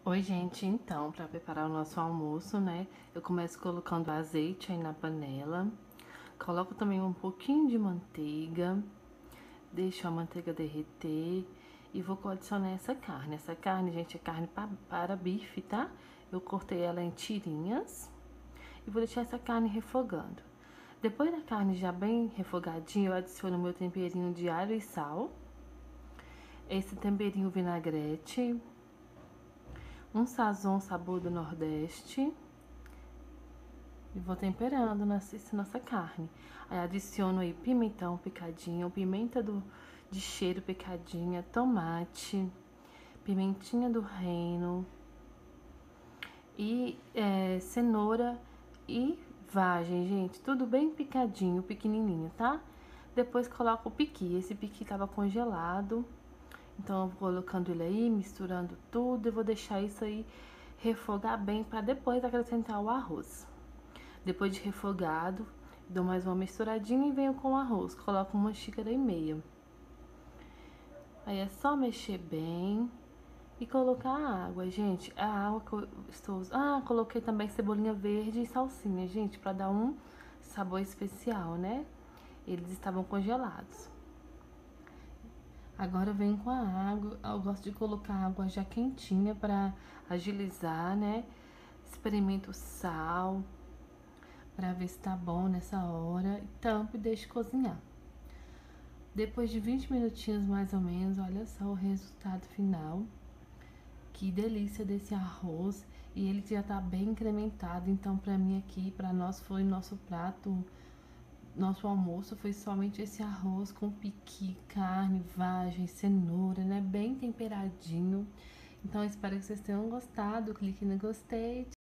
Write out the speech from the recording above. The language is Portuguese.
Oi, gente, então, para preparar o nosso almoço, né? Eu começo colocando azeite aí na panela, coloco também um pouquinho de manteiga, deixo a manteiga derreter e vou adicionar essa carne. Essa carne, gente, é carne para bife, tá? Eu cortei ela em tirinhas e vou deixar essa carne refogando. Depois da carne já bem refogadinha, eu adiciono meu temperinho de alho e sal, esse temperinho vinagrete, um sazon sabor do Nordeste. E vou temperando nossa carne. Aí adiciono aí pimentão picadinho, de cheiro picadinha, tomate, pimentinha do reino e cenoura e vagem, gente. Tudo bem picadinho, pequenininho, tá? Depois coloco o piqui. Esse piqui tava congelado. Então eu vou colocando ele aí, misturando tudo e vou deixar isso aí refogar bem para depois acrescentar o arroz. Depois de refogado, dou mais uma misturadinha e venho com o arroz. Coloco 1,5 xícaras. Aí é só mexer bem e colocar a água, gente. A água que eu estou usando. Ah, coloquei também cebolinha verde e salsinha, gente, para dar um sabor especial, né? Eles estavam congelados. Agora eu venho com a água. Eu gosto de colocar água já quentinha para agilizar, né? Experimento o sal para ver se tá bom nessa hora. Tampo e deixo cozinhar. Depois de 20 minutinhos mais ou menos, olha só o resultado final. Que delícia desse arroz. E ele já tá bem incrementado. Então, pra mim aqui, pra nós, foi nosso prato. Nosso almoço foi somente esse arroz com piqui, carne, vagem, cenoura, né? Bem temperadinho. Então, espero que vocês tenham gostado. Clique no gostei.